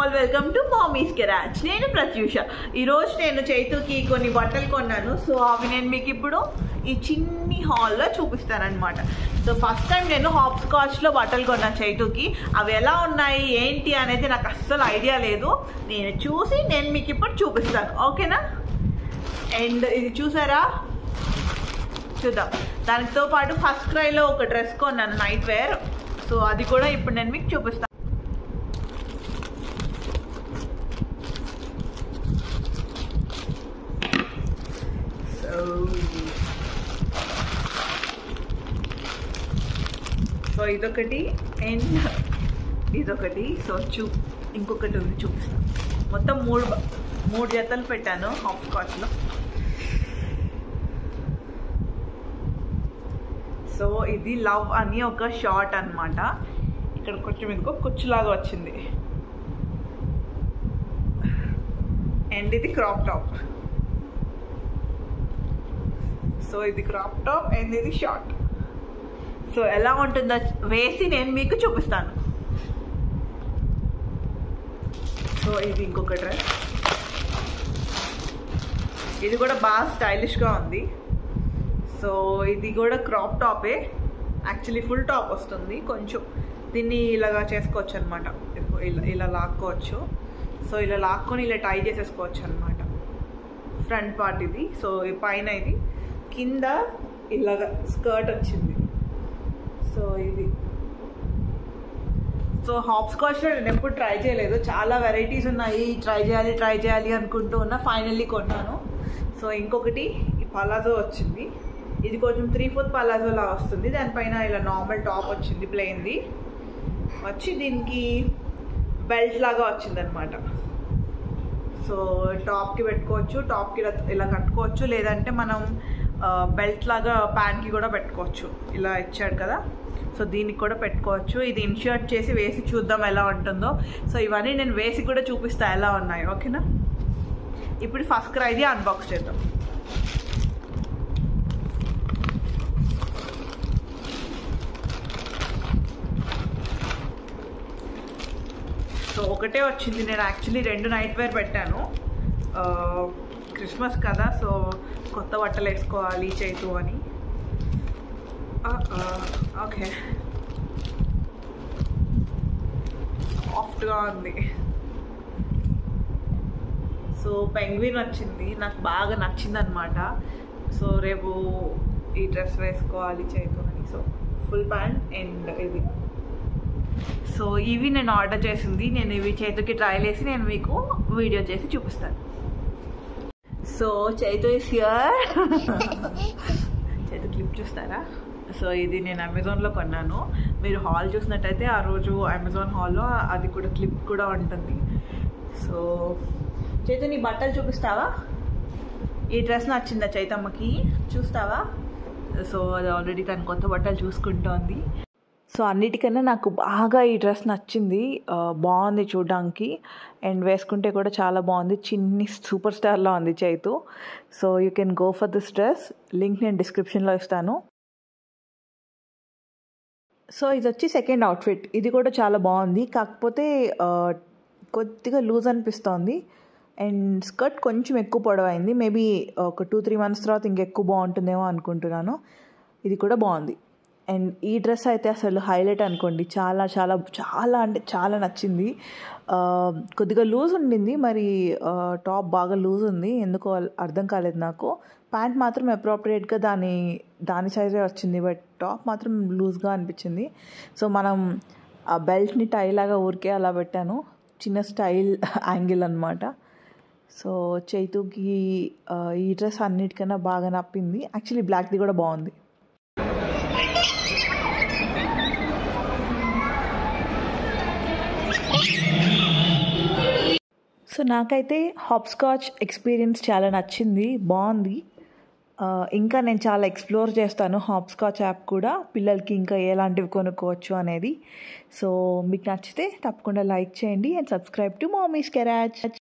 All welcome to mummies garage. నేను ప్రత్యూష. ఈరోజు నేను చైతుకి కొన్ని బట్టలు కొన్నాను. సో అవి నేను మీకు ఇప్పుడు ఈ చిన్ని హాల్లో చూపిస్తానమాట. సో ఫస్ట్ టైం నేను హాప్స్కాచ్లో బట్టలు కొన్నాను చైతుకి. అవి ఎలా ఉన్నాయి ఏంటి అనేది నాకు అస్సలు ఐడియా లేదు. నేను చూసి నేను మీకు ఇప్పుడు చూపిస్తాను, ఓకేనా? అండ్ ఇది చూసారా, చూద్దాం. దానితో పాటు ఫస్ట్ క్రైలో ఒక డ్రెస్ కొన్నాను, నైట్ వేర్. సో అది కూడా ఇప్పుడు నేను మీకు చూపిస్తాను. సో ఇదొకటి అండ్ ఇదొకటి. సో ఇంకొకటి ఉంది, చూపిస్తాను. మొత్తం మూడు జతలు పెట్టాను హాప్స్కాచ్లో. సో ఇది లవ్ అని ఒక షార్ట్ అన్నమాట. ఇక్కడ కొంచెం ఇంకో కుచ్చులాగా వచ్చింది. అండ్ ఇది క్రాప్ టాప్. సో ఇది క్రాప్ టాప్ అండ్ ఇది షార్ట్. సో ఎలా ఉంటుందో వేసి నేను మీకు చూపిస్తాను. సో ఇది ఇంకొక డ్రెస్. ఇది కూడా బాగా స్టైలిష్గా ఉంది. సో ఇది కూడా క్రాప్ టాపే, యాక్చువల్లీ ఫుల్ టాప్ వస్తుంది. కొంచెం దీన్ని ఇలాగా చేసుకోవచ్చు అనమాట. ఇలా లాక్కోవచ్చు. సో ఇలా లాక్కొని ఇలా టై చేసేసుకోవచ్చు అనమాట. ఫ్రంట్ పార్ట్ ఇది. సో పైన ఇది, కింద ఇలాగ స్కర్ట్ వచ్చింది. సో ఇది. సో హాప్స్కాచ్లో నేను ఎప్పుడు ట్రై చేయలేదు. చాలా వెరైటీస్ ఉన్నాయి, ట్రై చేయాలి అనుకుంటూ ఉన్నా. ఫైనల్లీ కొన్నాను. సో ఇంకొకటి ఈ పలాజో వచ్చింది. ఇది కొంచెం 3/4 పలాజోలా వస్తుంది. దానిపైన ఇలా నార్మల్ టాప్ వచ్చింది, ప్లెయిన్ది వచ్చి దీనికి బెల్ట్ లాగా వచ్చింది అనమాట. సో టాప్కి పెట్టుకోవచ్చు, టాప్కి ఇలా కట్టుకోవచ్చు, లేదంటే మనం బెల్ట్ లాగా ప్యాంట్కి కూడా పెట్టుకోవచ్చు. ఇలా ఇచ్చాడు కదా, సో దీనికి కూడా పెట్టుకోవచ్చు. ఇది ఇన్షర్ట్ చేసి వేసి చూద్దాం ఎలా ఉంటుందో. సో ఇవన్నీ నేను వేసి కూడా చూపిస్తా ఎలా ఉన్నాయి, ఓకేనా? ఇప్పుడు ఫస్ట్ క్రైది అన్బాక్స్ చేద్దాం. సో ఒకటే వచ్చింది. నేను యాక్చువల్లీ 2 నైట్ వేర్ పెట్టాను. క్రిస్మస్ కదా, సో కొత్త బట్టలు వేసుకోవాలి చైతు అని. ఓకే, సాఫ్ట్గా ఉంది. సో పెంగ్విన్ వచ్చింది, నాకు బాగా నచ్చింది అనమాట. సో రేపు ఈ డ్రెస్ వేసుకోవాలి చైతు అని. సో ఫుల్ ప్యాంట్ అండ్ ఇది. సో ఇవి నేను ఆర్డర్ చేసింది. నేను ఇవి చైతుకి ట్రయల్ వేసి నేను మీకు వీడియో చేసి చూపిస్తాను. So Chaitu is here. Chaitu clip చూస్తారా? సో ఇది నేను అమెజాన్లో కొన్నాను. మీరు హాల్ చూసినట్టయితే ఆ రోజు అమెజాన్ హాల్లో అది కూడా క్లిప్ కూడా ఉంటుంది. సో చైతు నీ బట్టలు చూపిస్తావా? ఈ డ్రెస్ నచ్చిందా చైతమ్మకి? చూస్తావా? సో అది ఆల్రెడీ తను కొత్త బట్టలు చూసుకుంటోంది. సో అన్నిటికన్నా నాకు బాగా ఈ డ్రెస్ నచ్చింది. బాగుంది చూడడానికి అండ్ వేసుకుంటే కూడా చాలా బాగుంది. చిన్ని సూపర్ స్టార్లా ఉంది Chaitu. So you can go for this dress. Link నేను డిస్క్రిప్షన్లో ఇస్తాను. సో ఇది వచ్చి సెకండ్ అవుట్ఫిట్. ఇది కూడా చాలా బాగుంది, కాకపోతే కొద్దిగా లూజ్ అనిపిస్తోంది. అండ్ స్కర్ట్ కొంచెం ఎక్కువ పొడవైంది. మేబీ ఒక 2-3 మంత్స్ తర్వాత ఇంకెక్కువ బాగుంటుందేమో అనుకుంటున్నాను. ఇది కూడా బాగుంది. అండ్ ఈ డ్రెస్ అయితే అసలు హైలైట్ అనుకోండి. చాలా చాలా చాలా అంటే చాలా నచ్చింది. కొద్దిగా లూజ్ ఉండింది, మరి టాప్ బాగా లూజ్ ఉంది, ఎందుకో అర్థం కాలేదు నాకు. ప్యాంట్ మాత్రం అప్రోప్రియేట్గా దాని సైజే వచ్చింది, బట్ టాప్ మాత్రం లూజ్గా అనిపించింది. సో మనం ఆ బెల్ట్ని టై లాగా ఊరికే అలా పెట్టాను, చిన్న స్టైల్ యాంగిల్ అనమాట. సో చైతుకి ఈ డ్రెస్ అన్నిటికన్నా బాగా నప్పింది. యాక్చువల్లీ బ్లాక్ది కూడా బాగుంది. సో నాకైతే హాప్స్కాచ్ ఎక్స్పీరియన్స్ చాలా నచ్చింది, బాగుంది. ఇంకా నేను చాలా ఎక్స్ప్లోర్ చేస్తాను హాప్స్కాచ్ యాప్ కూడా, పిల్లలకి ఇంకా ఎలాంటివి కొనుక్కోవచ్చు అనేది. సో మీకు నచ్చితే తప్పకుండా లైక్ చేయండి and subscribe to mummies garage.